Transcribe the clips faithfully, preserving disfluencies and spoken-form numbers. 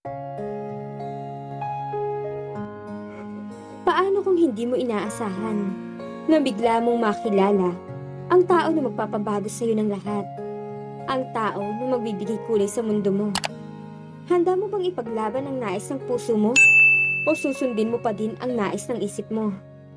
Paano kung hindi mo inaasahan na bigla mong makilala ang tao na magpapabago sa iyo ng lahat? Ang tao na magbibigay kulay sa mundo mo. Handa mo bang ipaglaban ang nais ng puso mo? O susundin mo pa din ang nais ng isip mo?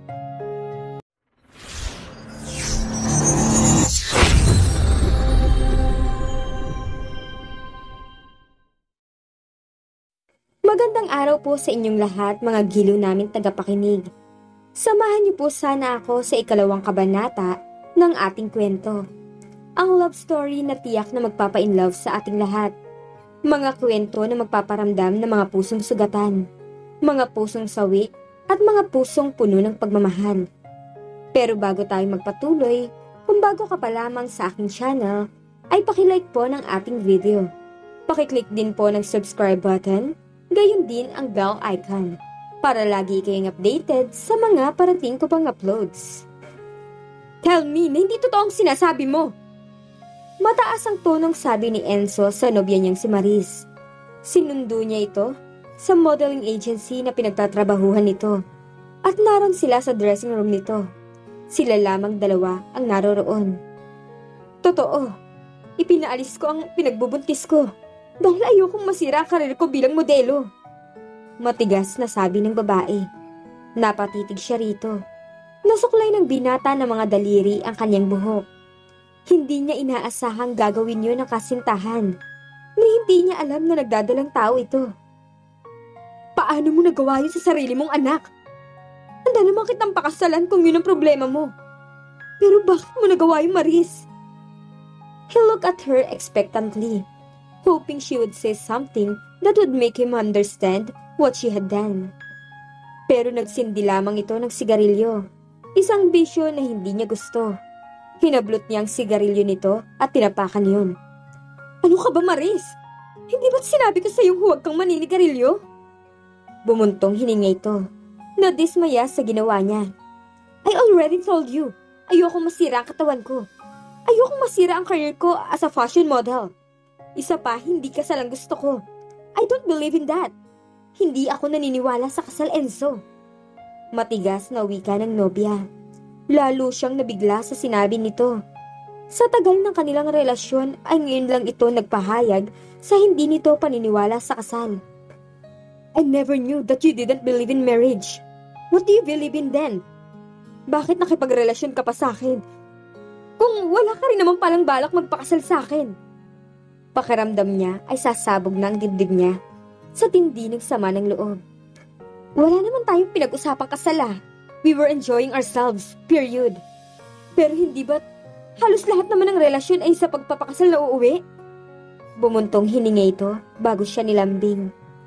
Magandang araw po sa inyong lahat, mga giliw namin tagapakinig. Samahan niyo po sana ako sa ikalawang kabanata ng ating kwento. Ang love story na tiyak na magpapa-inlove sa ating lahat. Mga kwento na magpaparamdam ng mga pusong sugatan, mga pusong sawi, at mga pusong puno ng pagmamahal. Pero bago tayo magpatuloy, kung bago ka pa lamang sa aking channel, ay pakilike po ng ating video. Pakiclick din po ng subscribe button, gayon din ang bell icon, para lagi kayong updated sa mga parating ko pang uploads. Tell me na hindi totoong sinasabi mo! Mataas ang tonong sabi ni Enzo sa nobya niyang si Maris. Sinundo niya ito sa modeling agency na pinagtatrabahuhan nito, at naroon sila sa dressing room nito. Sila lamang dalawa ang naroroon. Totoo, ipinaalis ko ang pinagbubuntis ko dahil ayokong masira ang karir ko bilang modelo. Matigas na sabi ng babae. Napatitig siya rito. Nasuklay ng binata ng mga daliri ang kanyang buhok. Hindi niya inaasahang gagawin yun ng kasintahan, na hindi niya alam na nagdadalang tao ito. Paano mo nagawa yun sa sarili mong anak? Handa naman kitang pakasalan kung yun ang problema mo. Pero bakit mo nagawa yun, Maris? He looked at her expectantly, hoping she would say something that would make him understand what she had done. Pero nagsindi lamang ito ng sigarilyo, isang bisyo na hindi niya gusto. Hinablot niya ang sigarilyo nito at tinapakan yun. Ano ka ba, Maris? Hindi ba't sinabi ko sa iyong huwag kang maninigarilyo? Bumuntong hininga ito, nadismaya sa ginawa niya. I already told you, ayokong masira ang katawan ko. Ayokong masira ang career ko as a fashion model. Isa pa, hindi kasal ang gusto ko. I don't believe in that. Hindi ako naniniwala sa kasal, Enzo. Matigas na wika ng nobya. Lalo siyang nabigla sa sinabi nito. Sa tagal ng kanilang relasyon ay ngayon lang ito nagpahayag sa hindi nito paniniwala sa kasal. I never knew that you didn't believe in marriage. What do you believe in then? Bakit nakipagrelasyon ka pa sa akin? Kung wala ka rin naman palang balak magpakasal sa akin. Pakiramdam niya ay sasabog na ang dibdib niya sa tindi ng sama ng loob. Wala naman tayong pinag-usapang kasal ah. We were enjoying ourselves, period. Pero hindi ba't halos lahat naman ng relasyon ay sa pagpapakasal na uuwi? Bumuntong hininga ito bago siya nilambing.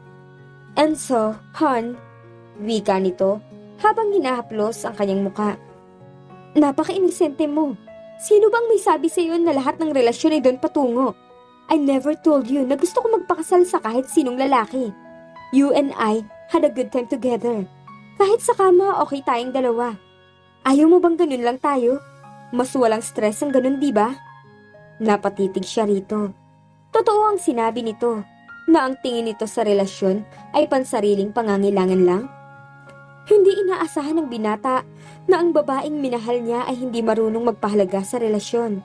And so, hon, wika nito habang hinahaplos ang kanyang muka. Napaka-inisente mo. Sino bang may sabi sa iyo na lahat ng relasyon ay doon patungo? I never told you na gusto ko magpakasal sa kahit sinong lalaki. You and I had a good time together. Kahit sa kama, okay tayong dalawa. Ayaw mo bang ganun lang tayo? Mas walang stress ang ganun, di ba? Napatitig siya rito. Totoo ang sinabi nito, na ang tingin nito sa relasyon ay pansariling pangangailangan lang. Hindi inaasahan ng binata na ang babaeng minahal niya ay hindi marunong magpahalaga sa relasyon.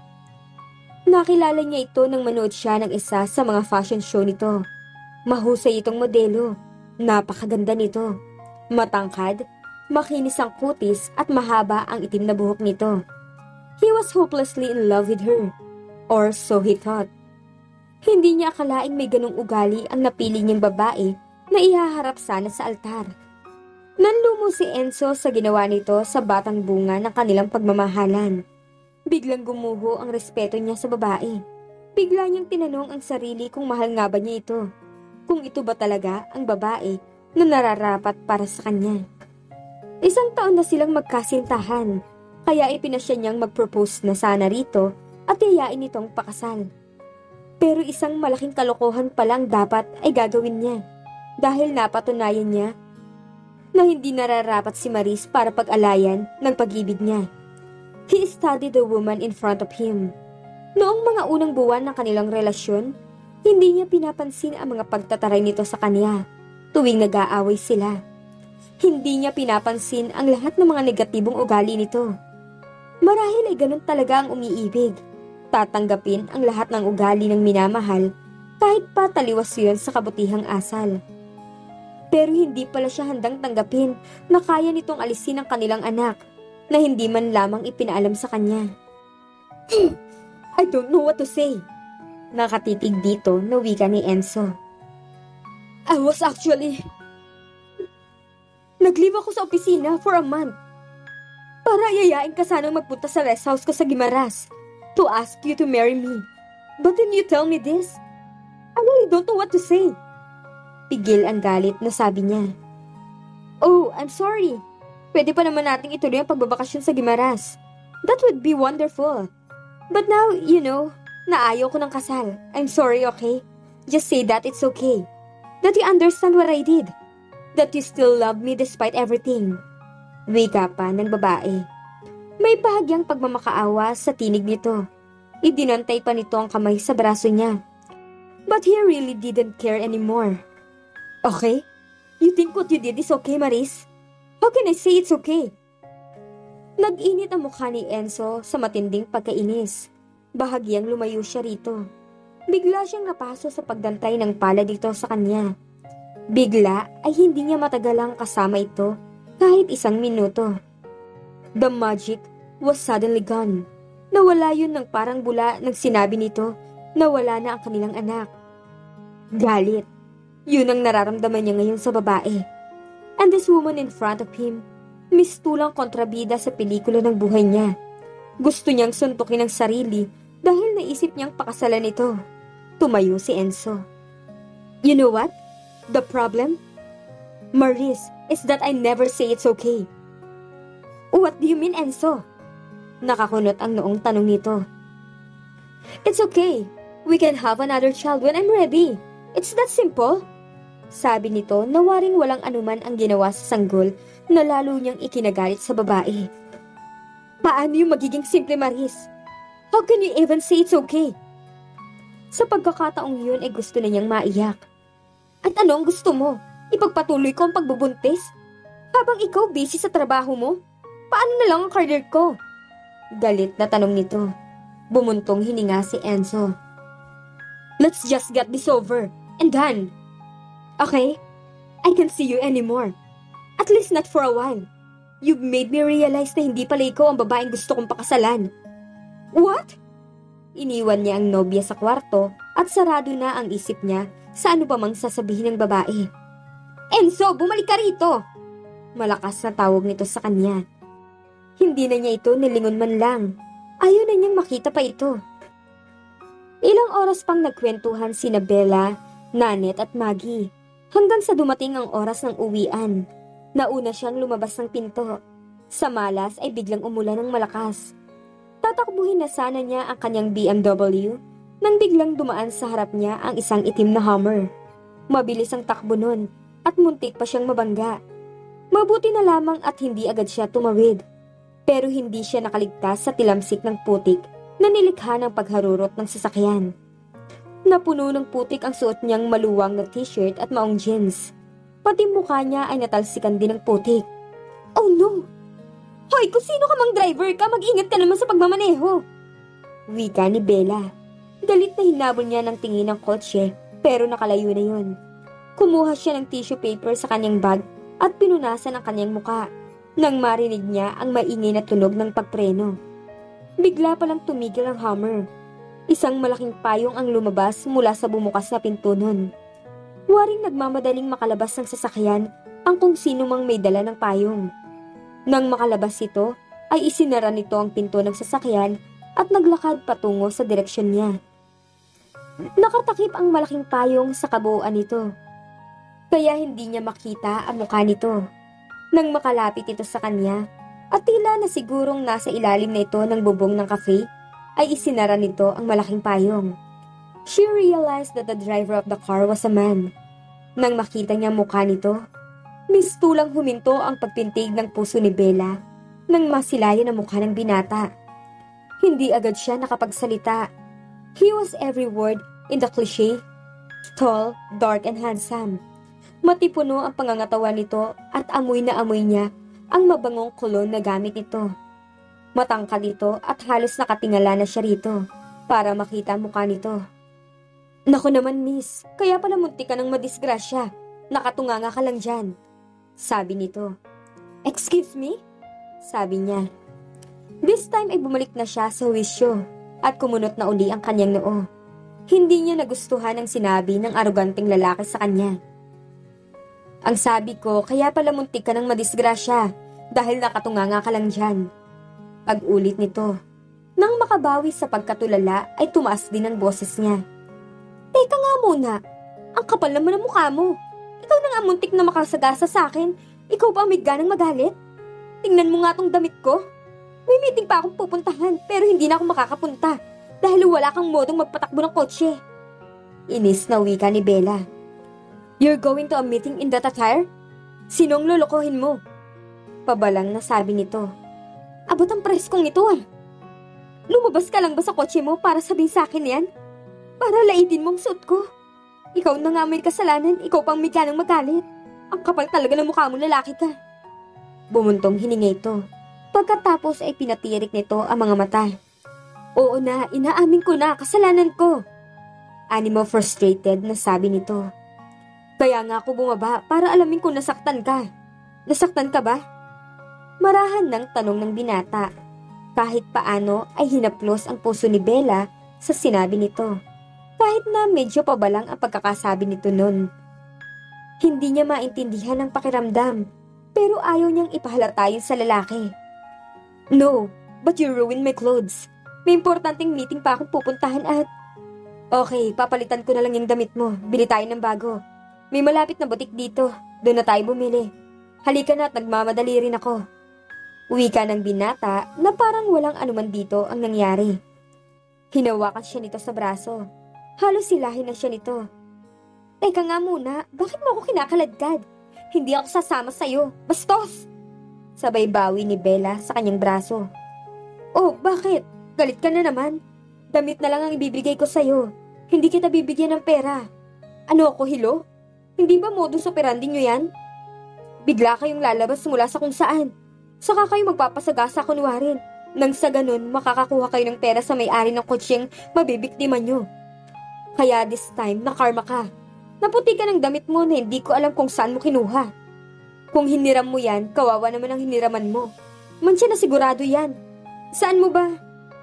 Nakilala niya ito nang manood siya ng isa sa mga fashion show nito. Mahusay itong modelo. Napakaganda nito. Matangkad, makinis ang kutis at mahaba ang itim na buhok nito. He was hopelessly in love with her. Or so he thought. Hindi niya akalaing may ganong ugali ang napili niyang babae na ihaharap sana sa altar. Nanlumo si Enzo sa ginawa nito sa batang bunga ng kanilang pagmamahalan. Biglang gumuho ang respeto niya sa babae. Bigla niyang tinanong ang sarili kung mahal nga ba niya ito. Kung ito ba talaga ang babae na nararapat para sa kanya. Isang taon na silang magkasintahan, kaya ipinasya niyang mag-propose na sana rito at yayain itong pakasal. Pero isang malaking kalokohan pa lang dapat ay gagawin niya dahil napatunayan niya na hindi nararapat si Maris para pag-alayan ng pag-ibig niya. He studied the woman in front of him. Noong mga unang buwan ng kanilang relasyon, Hindi niya pinapansin ang mga pagtataray nito sa kanya tuwing nag-aaway sila. Hindi niya pinapansin ang lahat ng mga negatibong ugali nito. Marahil ay ganun talaga ang umiibig. Tatanggapin ang lahat ng ugali ng minamahal kahit pa taliwas yun sa kabutihang asal. Pero hindi pala siya handang tanggapin na kaya nitong alisin ang kanilang anak na hindi man lamang ipinaalam sa kanya. I don't know what to say. Nakatitig dito na wika ni Enzo. I was actually... Nag-leave ako sa opisina for a month para yayain ka sanang magpunta sa rest house ko sa Guimaras to ask you to marry me. But then you tell me this? I really don't know what to say. Pigil ang galit na sabi niya. Oh, I'm sorry. Pwede pa naman nating ituloy ang pagbabakasyon sa Guimaras. That would be wonderful. But now, you know, naayaw ko ng kasal. I'm sorry, okay? Just say that it's okay. That you understand what I did. That you still love me despite everything. Wika pa ng babae. May bahagyang pagmamakaawa sa tinig nito. Idinantay pa nito ang kamay sa braso niya. But he really didn't care anymore. Okay? You think what you did is okay, Maris? How can I say it's okay? Nag-init ang mukha ni Enzo sa matinding pagkainis. Bahagyang lumayo siya rito. Bigla siyang napaso sa pagdantay ng pala dito sa kanya. Bigla ay hindi niya matagalang kasama ito kahit isang minuto. The magic was suddenly gone. Nawala yun ng parang bula nang sinabi nito na wala na ang kanilang anak. Galit. Yun ang nararamdaman niya ngayon sa babae. And this woman in front of him, mistulang kontrabida sa pelikula ng buhay niya. Gusto niyang suntukin ang sarili dahil naisip niyang pakasalan ito. Tumayo si Enzo. You know what? The problem? Maris, is that I never say it's okay. What do you mean, Enzo? Nakakunot ang noong tanong nito. It's okay. We can have another child when I'm ready. It's that simple. Sabi nito na waring walang anuman ang ginawa sa sanggol na lalo niyang ikinagalit sa babae. Paano yung magiging simple, Maris? How can you even say it's okay? Sa pagkakataong yun ay gusto na niyang maiyak. At ano ang gusto mo? Ipagpatuloy ko ang pagbubuntis? Habang ikaw busy sa trabaho mo? Paano na lang ang career ko? Galit na tanong nito. Bumuntong hininga si Enzo. Let's just get this over and done. Okay? I can't see you anymore. At least not for a while. You've made me realize na hindi pala ikaw ang babaeng gusto kong pakasalan. What? Iniwan niya ang nobya sa kwarto at sarado na ang isip niya sa ano pa mang sasabihin ng babae. Enzo, bumalik ka rito! Malakas na tawag nito sa kanya. Hindi na niya ito nilingon man lang. Ayaw na niyang makita pa ito. Ilang oras pang nagkwentuhan sina Bella, Nanet at Maggie hanggang sa dumating ang oras ng uwian. Nauna siyang lumabas ng pinto. Sa malas ay biglang umulan ng malakas. Tatakbuhin na sana niya ang kanyang B M W nang biglang dumaan sa harap niya ang isang itim na Hummer. Mabilis ang takbo nun at muntik pa siyang mabangga. Mabuti na lamang at hindi agad siya tumawid. Pero hindi siya nakaligtas sa tilamsik ng putik na nilikha ng pagharurot ng sasakyan. Napuno ng putik ang suot niyang maluwang na t-shirt at maong jeans. Pati mukha niya ay natalsikan din ng putik. Oh no! Hoy, kung sino ka mang driver ka, mag-ingat ka naman sa pagmamaneho! Wika ni Bella. Galit na hinabol niya ng tingin ng kotse, pero nakalayo na yun. Kumuha siya ng tissue paper sa kanyang bag at pinunasan ang kanyang muka nang marinig niya ang maingay na tunog ng pagpreno. Bigla palang tumigil ang Hummer. Isang malaking payong ang lumabas mula sa bumukas na pinto nun. Waring nagmamadaling makalabas ng sasakyan ang kung sino mang may dala ng payong. Nang makalabas ito, ay isinara nito ang pinto ng sasakyan at naglakad patungo sa direksyon niya. Nakatakip ang malaking payong sa kabuuan nito, kaya hindi niya makita ang mukha nito. Nang makalapit ito sa kanya, at tila na sigurong nasa ilalim na ito ng bubong ng cafe, ay isinara nito ang malaking payong. She realized that the driver of the car was a man. Nang makita niya mukha nito, mistulang huminto ang pagpintig ng puso ni Bella nang masilayan ang mukha ng binata. Hindi agad siya nakapagsalita. He was every word in the cliche Tall, dark and handsome. Matipuno ang pangangatawan nito at amoy na amoy niya ang mabangong kulon na gamit nito. Matangkad ito at halos nakatingala na siya rito para makita ang mukha nito. Naku naman miss, kaya pala muntik ka ng madisgrasya. Nakatunganga ka lang dyan. Sabi nito. Excuse me? Sabi niya. This time ay bumalik na siya sa wisyo at kumunot na uli ang kanyang noo. Hindi niya nagustuhan ang sinabi ng aroganteng lalaki sa kanya. Ang sabi ko, kaya pala muntik ka ng madisgrasya dahil nakatunganga ka lang dyan. Pag-ulit nito. Nang makabawi sa pagkatulala ay tumaas din ang boses niya. Teka nga muna, ang kapal naman ang mukha mo. Ikaw na nga muntik na makasagasa sa akin. Ikaw pa ang may ganang magalit? Tingnan mo nga tong damit ko. May meeting pa akong pupuntahan pero hindi na ako makakapunta dahil wala kang modong magpatakbo ng kotse. Inis na wika ni Bella. You're going to a meeting in that attire? Sinong lolokohin mo? Pabalang na sabi nito. Abot ang preskong ito ah. Lumabas ka lang ba sa kotse mo para sabihin sa akin yan? Para laitin mong suot ko. Ikaw na nga may kasalanan, ikaw pang may ganang magalit. Ang kapal talaga ng mukha mo, lalaki ka. Bumuntong hininga ito. Pagkatapos ay pinatirik nito ang mga mata. Oo na, inaamin ko na, kasalanan ko. Animo frustrated na sabi nito. Kaya nga ako bumaba para alamin kung nasaktan ka. Nasaktan ka ba? Marahan ng tanong ng binata. Kahit paano ay hinaplos ang puso ni Bella sa sinabi nito. Kahit na medyo pabalang ang pagkakasabi nito nun. Hindi niya maintindihan ang pakiramdam, pero ayaw niyang ipahalata yun sa lalaki. No, but you ruined my clothes. May importanteng meeting pa akong pupuntahan at... Okay, papalitan ko na lang yung damit mo. Bili tayo ng bago. May malapit na butik dito. Doon na tayo bumili. Halika na at nagmamadali rin ako. Wika ng binata na parang walang anuman dito ang nangyari. Hinawakan siya nito sa braso. Halos silahin na siya nito. Teka nga muna, bakit mo ako kinakaladkad? Hindi ako sasama sa'yo. Bastos! Sabay bawi ni Bella sa kanyang braso. Oh, bakit? Galit ka na naman. Damit na lang ang ibibigay ko sa'yo. Hindi kita bibigyan ng pera. Ano ako, hilo? Hindi ba modus operandi nyo yan? Bigla kayong lalabas mula sa kung saan. Saka kayo magpapasagasa kunwarin. Nang sa ganun, makakakuha kayo ng pera sa may-ari ng kotseng mabibiktima nyo. Kaya this time, nakarma ka. Naputi ka ng damit mo na hindi ko alam kung saan mo kinuha. Kung hiniram mo yan, kawawa naman ang hiniraman mo. Mansya na sigurado yan. Saan mo ba?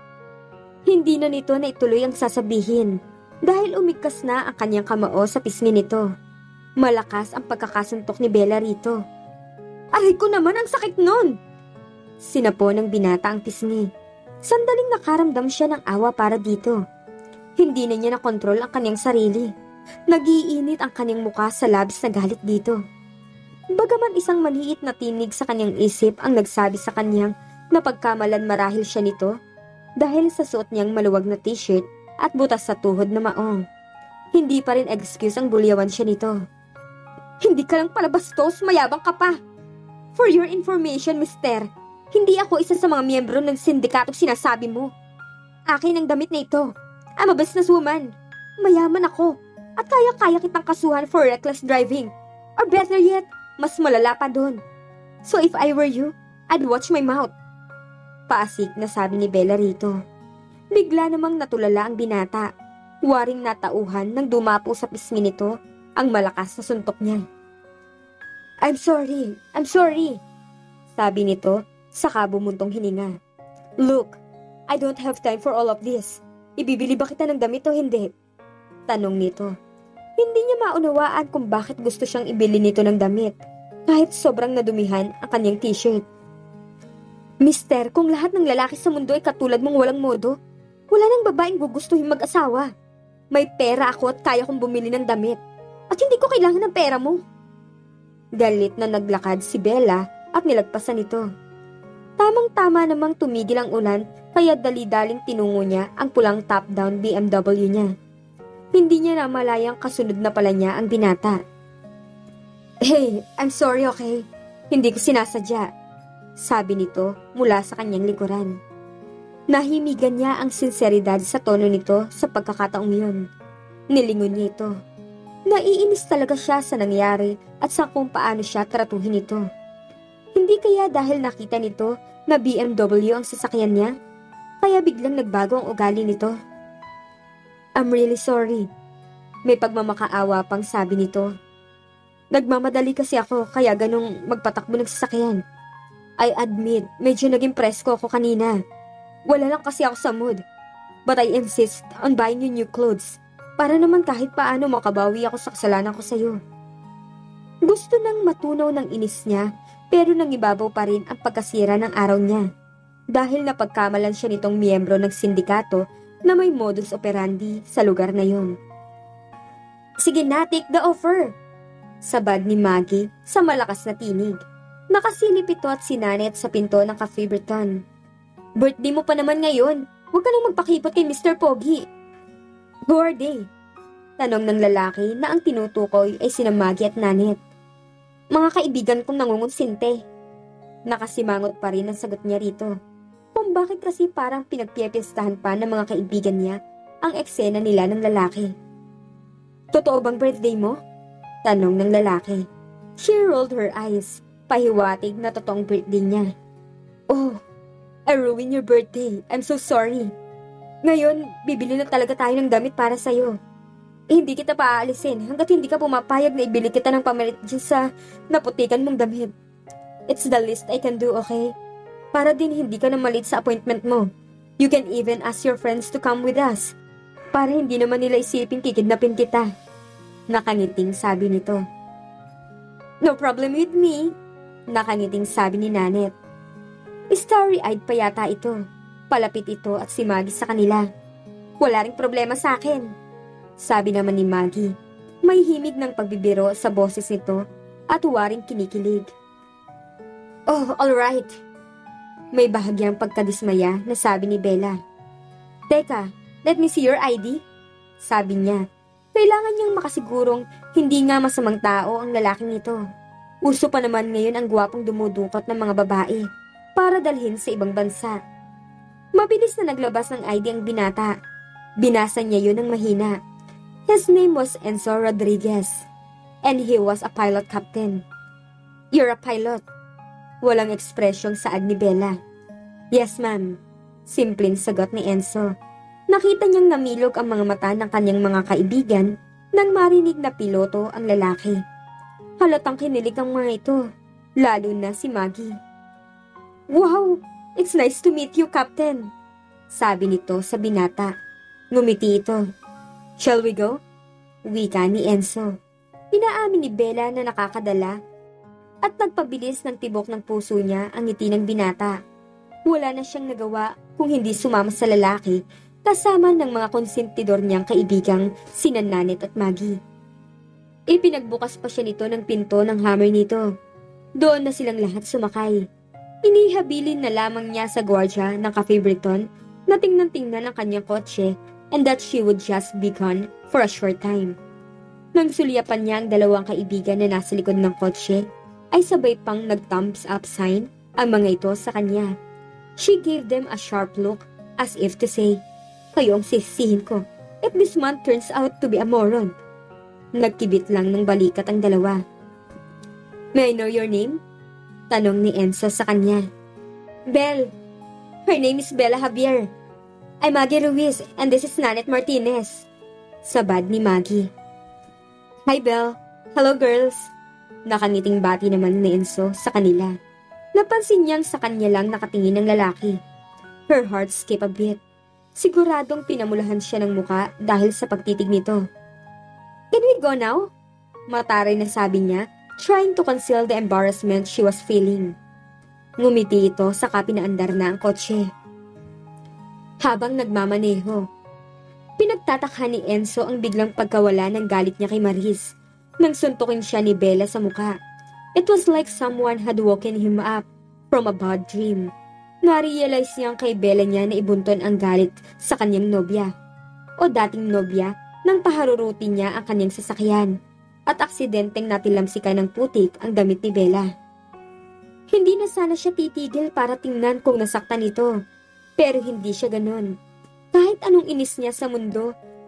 Hindi na nito na ituloy ang sasabihin dahil umigkas na ang kanyang kamao sa pisngi nito. Malakas ang pagkakasuntok ni Bella rito. Aray ko naman, ang sakit nun! Sinapo ng binata ang pisngi. Sandaling nakaramdam siya ng awa para dito. Hindi na niya nakontrol ang kanyang sarili. Nag-iinit ang kanyang muka sa labis na galit dito. Bagaman isang maliit na tinig sa kanyang isip ang nagsabi sa kanyang na pagkamalan marahil siya nito dahil sa suot niyang maluwag na t-shirt at butas sa tuhod na maong. Hindi pa rin excuse ang bulyawan siya nito. Hindi ka lang pala bastos, mayabang ka pa. For your information, mister, hindi ako isa sa mga miyembro ng sindikatong sinasabi mo. Akin ang damit na ito. I'm a businesswoman. Mayaman ako. At kaya-kaya kitang kasuhan for reckless driving. Or better yet, mas malala pa doon. So if I were you, I'd watch my mouth. Paasik na sabi ni Bella rito. Bigla namang natulala ang binata. Waring natauhan nang dumapo sa pisngi nito ang malakas na suntok niya. I'm sorry, I'm sorry, sabi nito saka bumuntong hininga. Look, I don't have time for all of this. Ibibili ba kita ng damit o hindi? Tanong nito. Hindi niya maunawaan kung bakit gusto siyang ibili nito ng damit kahit sobrang nadumihan ang kanyang t-shirt. Mister, kung lahat ng lalaki sa mundo ay katulad mong walang modo, wala nang babaeng gugustuhin mag-asawa. May pera ako at kaya kong bumili ng damit. At hindi ko kailangan ng pera mo. Galit na naglakad si Bella at nilagpasan ito. Tamang-tama namang tumigil ang ulan kaya dali-daling tinungo niya ang pulang top-down B M W niya. Hindi niya namalayang kasunod na pala niya ang binata. Hey, I'm sorry, okay? Hindi ko sinasadya, sabi nito mula sa kanyang likuran. Nahimigan niya ang sinseridad sa tono nito sa pagkakataong yun. Nilingon niya ito. Naiinis talaga siya sa nangyari at sa kung paano siya tratuhin ito. Hindi kaya dahil nakita nito na B M W ang sasakyan niya, kaya biglang nagbago ang ugali nito. I'm really sorry. May pagmamakaawa pang sabi nito. Nagmamadali kasi ako kaya ganong magpatakbo ng sasakyan. I admit, medyo naging presko ako kanina. Wala lang kasi ako sa mood. But I insist on buying you new clothes para naman kahit paano makabawi ako sa kasalanan ko sa'yo. Gusto nang matunaw ng inis niya pero nangibabaw pa rin ang pagkasira ng araw niya dahil napagkamalan siya nitong miyembro ng sindikato na may modus operandi sa lugar na yon. Sige na, take the offer! Sabad ni Maggie sa malakas na tinig. Nakasilip ito at sinanet sa pinto ng Cafe Breton. Birthday mo pa naman ngayon. Huwag ka nang magpakipot kay Mister Pogi. Who are they? Tanong ng lalaki na ang tinutukoy ay sina Maggie at Nanette. Mga kaibigan kong nangungunsinte. Nakasimangot pa rin ang sagot niya rito. Kung bakit kasi parang pinagpipistahan pa ng mga kaibigan niya ang eksena nila ng lalaki. Totoo bang birthday mo? Tanong ng lalaki. She rolled her eyes. Pahiwatig na totoong birthday niya. Oh, I ruined your birthday. I'm so sorry. Ngayon, bibili na talaga tayo ng damit para sa'yo. Eh, hindi kita paaalisin hanggat hindi ka pumapayag na ibili kita ng pamalit dyan sa naputikan mong damit. It's the least I can do, okay? Para din hindi ka na malit sa appointment mo. You can even ask your friends to come with us. Para hindi naman nila isipin kikidnapin kita. Nakangiting sabi nito. No problem with me. Nakangiting sabi ni Nanette. Starry-eyed pa yata ito. Palapit ito at si Maggie sa kanila. Wala ring problema sa akin. Sabi naman ni Maggie. May himig ng pagbibiro sa boses nito at waring kinikilig. Oh, alright. May bahagyang pagkadismaya na sabi ni Bella. Teka, let me see your I D. Sabi niya. Kailangan niyang makasigurong hindi nga masamang tao ang lalaking ito. Uso pa naman ngayon ang gwapong dumudukot ng mga babae para dalhin sa ibang bansa. Mabilis na naglabas ng I D ang binata. Binasa niya yun ng mahina. His name was Enzo Rodriguez and he was a pilot captain. You're a pilot. Walang ekspresyong saad ni Bella. Yes, ma'am. Simpleng sagot ni Enzo. Nakita niyang namilog ang mga mata ng kanyang mga kaibigan nang marinig na piloto ang lalaki. Halatang kinilig ang mga ito, lalo na si Maggie. Wow! It's nice to meet you, Captain. Sabi nito sa binata. Ngumiti ito. Shall we go? Wika ni Enzo. Inaamin ni Bella na nakakadala at nagpabilis ng tibok ng puso niya ang ngiti ng binata. Wala na siyang nagawa kung hindi sumama sa lalaki kasama ng mga konsentidor niyang kaibigang sina Nanette at Maggie. Ipinagbukas pa siya nito ng pinto ng hammer nito. Doon na silang lahat sumakay. Inihabilin na lamang niya sa gwardya ng Cafe Breton na tingnan-tingnan ang kanyang kotse and that she would just be gone for a short time. Nang sulyapan niya ang dalawang kaibigan na nasa likod ng kotse, ay sabay pang nag-thumbs up sign ang mga ito sa kanya. She gave them a sharp look as if to say, kayo ang sisihin ko if this man turns out to be a moron. Nagkibit lang ng balikat ang dalawa. May I know your name? Tanong ni Enzo sa kanya. Belle. Her name is Bella Javier. I'm Maggie Ruiz and this is Nanette Martinez. Sabad ni Maggie. Hi Belle. Hello girls. Nakangiting bati naman ni Enzo sa kanila. Napansin niyang sa kanya lang nakatingin ng lalaki. Her heart skipped a beat. Siguradong pinamulahan siya ng muka dahil sa pagtitig nito. Can we go now? Mataray na sabi niya, trying to conceal the embarrassment she was feeling. Ngumiti ito saka pinaandar na ang kotse. Habang nagmamaneho, pinagtatakha ni Enzo ang biglang pagkawala ng galit niya kay Maris nang suntukin siya ni Bella sa muka. It was like someone had woken him up from a bad dream. Narealize niyang kay Bella niya na ibunton ang galit sa kanyang nobya o dating nobya nang paharurutin niya ang kanyang sasakyan at aksidenteng natilamsikan ng putik ang damit ni Bella. Hindi na sana siya titigil para tingnan kung nasaktan ito, pero hindi siya ganon. Kahit anong inis niya sa mundo,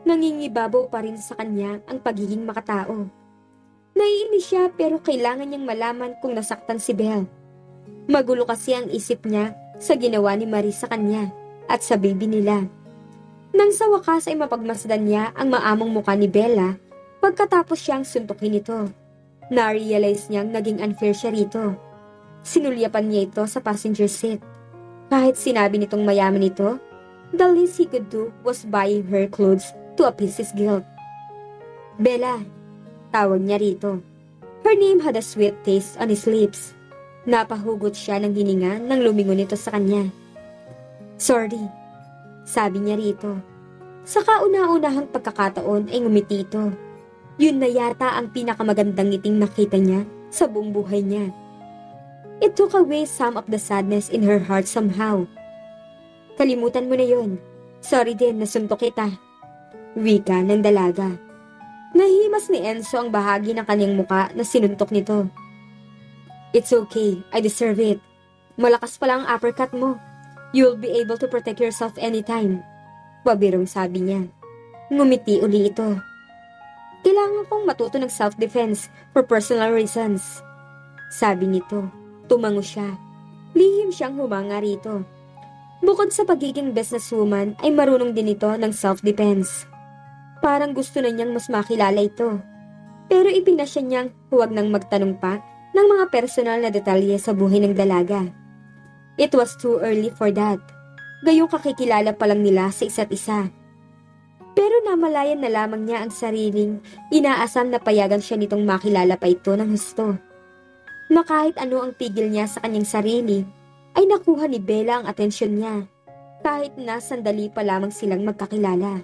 Nangingibabaw pa rin sa kanya ang pagiging makatao. Naiinis siya pero kailangan niyang malaman kung nasaktan si Belle. Magulo kasi ang isip niya sa ginawa ni Marie sa kanya at sa baby nila. Nang sa wakas ay mapagmasdan niya ang maamong muka ni Bella pagkatapos siyang suntukin ito. Na-realize niyang naging unfair siya rito. Sinulyapan niya ito sa passenger seat. Kahit sinabi nitong mayaman ito, the least he could do was buying her clothes to appease his guilt. Bella, tawag niya rito. Her name had a sweet taste on his lips. Napahugot siya ng hininga nang lumingon ito sa kanya. Sorry, sabi niya rito. Sa kauna-unahang pagkakataon ay ngumiti ito. Yun na yata ang pinakamagandang ngiting nakita niya sa buong buhay niya. It took away some of the sadness in her heart somehow. Kalimutan mo na yun. Sorry din, nasuntok kita. Wika ng dalaga. Nahimas ni Enzo ang bahagi ng kanyang muka na sinuntok nito. It's okay, I deserve it. Malakas pala ang uppercut mo. You'll be able to protect yourself anytime. Pabirong sabi niya. Ngumiti uli ito. Kailangan kong matuto ng self-defense for personal reasons. Sabi nito. Tumango siya. Lihim siyang humanga rito. Bukod sa pagiging businesswoman ay marunong din ito ng self-defense. Parang gusto na niyang mas makilala ito. Pero ipinasya niyang huwag nang magtanong pa ng mga personal na detalye sa buhay ng dalaga. It was too early for that. Gayong kakikilala pa lang nila sa isa't isa. Pero namalayan na lamang niya ang sariling inaasam na payagan siya nitong makilala pa ito ng husto. Na kahit ano ang tigil niya sa kanyang sarili, ay nakuha ni Bella ang atensyon niya, kahit na sandali pa lamang silang magkakilala.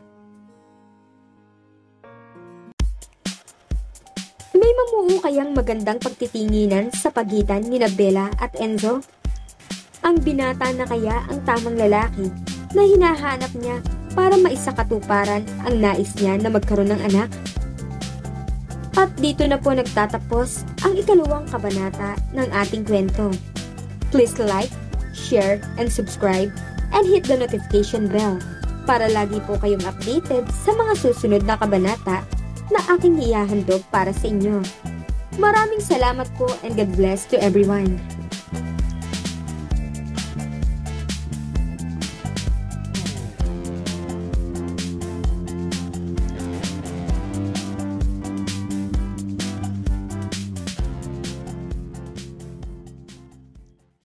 May mamuo kayang magandang pagtitinginan sa pagitan ni Bella at Enzo? Ang binata na kaya ang tamang lalaki na hinahanap niya para maisakatuparan ang nais niya na magkaroon ng anak? At dito na po nagtatapos ang ikalawang kabanata ng ating kwento. Please like, share, and subscribe, and hit the notification bell para lagi po kayong updated sa mga susunod na kabanata na aking ihahandog para sa inyo. Maraming salamat po and God bless to everyone.